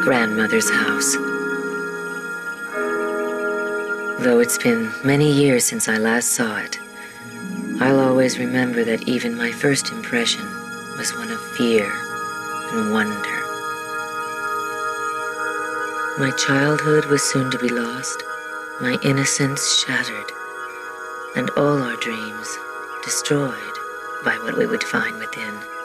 grandmother's house. Though it's been many years since I last saw it, I'll always remember that even my first impression was one of fear and wonder. My childhood was soon to be lost, my innocence shattered, and all our dreams destroyed by what we would find within.